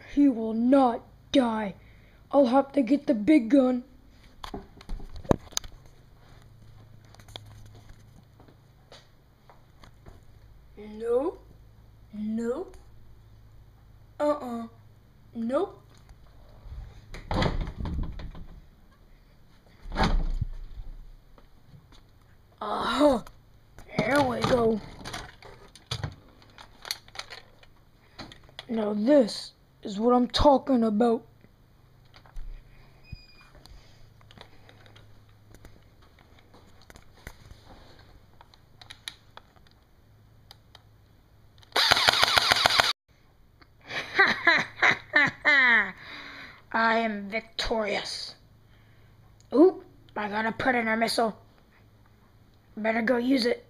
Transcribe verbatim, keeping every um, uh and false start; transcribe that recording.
He will not die. I'll have to get the big gun. No. No. Uh-uh. Nope. Uh-huh. Here we go. Now this is what I'm talking about. I am victorious. Ooh, I gotta put in a missile. Better go use it.